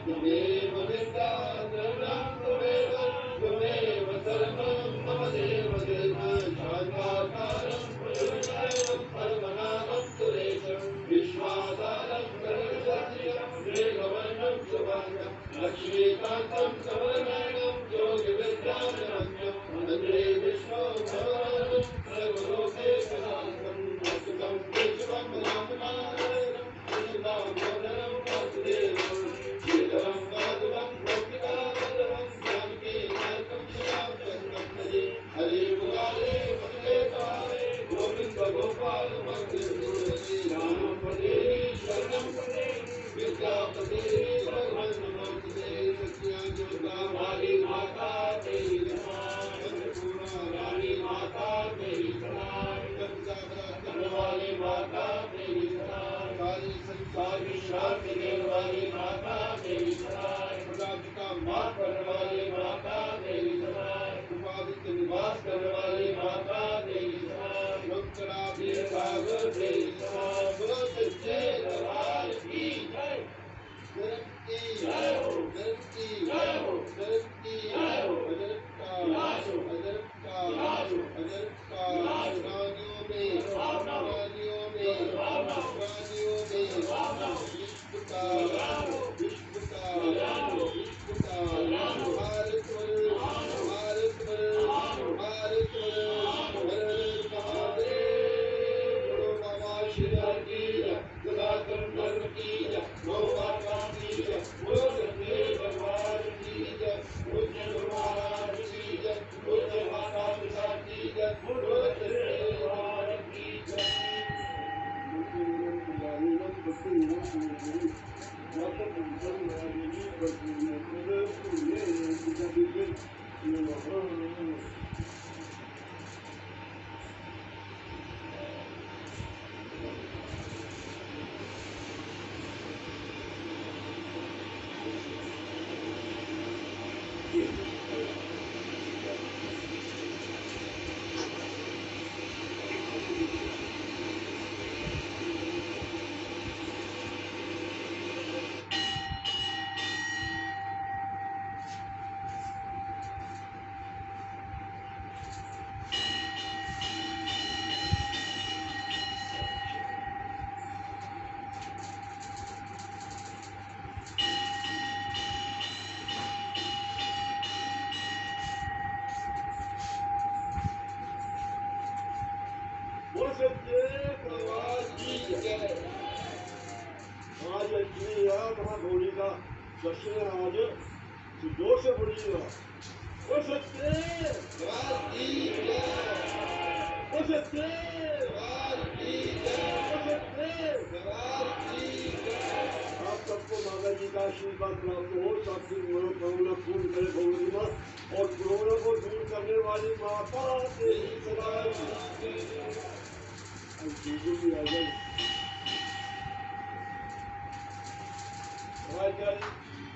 त्वमेव विद्याधरणं त्वमेव त्वमेव सर्वं मम देव देव शान्ताकारं पुरुषायं परमनाथं सुरेशं विश्वाधारं गगनसदृशं मेघवर्णं शुभांगं लक्ष्मीकान्तं कमलनयनं योगिविद्याधरण्यं वन्दे विष्णो भगवानं सर्वलोकैकनाथं सुखं विश्वं रामनारायणं कृष्णदामोदरं वासुदेवं श्रीधरं माधवं गोपिकावल्लभं जानकीनाथं श्यामचन्द्रं भजे हरे मुरारे वन्दे काले गोविन्द गोपाल राम पदे शरणं पदे विद्यापते शरणं नमस्ते सत्या दुर्गा वाली माता तेरी प्रणाम अन्नपूर्णा रानी माता तेरी प्रणाम जगत वाली माता तेरी प्रणाम सारी संसार की शांति देने वाली माता तेरी प्रणाम प्रजाति का माफ करने वाली माता तेरी प्रणाम उपादित्य निवास करने वाली माता तेरी प्रणाम शंकराभि सागर तेरी प्रणाम बोलो सच्चे दरबार की जय धर्म की जय हो धर्म की जय हो धर्म की जय हो अधर्म का नाश हो अधर्म का नाश हो अधर्म का रानियों में रानियों में रानियों में विश्व का विश्व का विश्व का भारत भारत भारत हर महादेव बोलो बाबा श्री की जय सनातन धर्म की जय गौ माता की जय बोलो सच्चे दरबार की जय पूज्य महाराज की जय पूज्य माता पिता की जय बोलो सच्चे दरबार की जय आज अग्नि महागौरी का दर्शन आज जोर से बोलिएगा ओ सत्य आप सबको माता जी का आशीर्वाद प्राप्त हो, सबकी मनोकामना पूर्ण करे भगवती माँ और कोरोना को दूर करने वाली माता तेरी सदा भी आ जाए।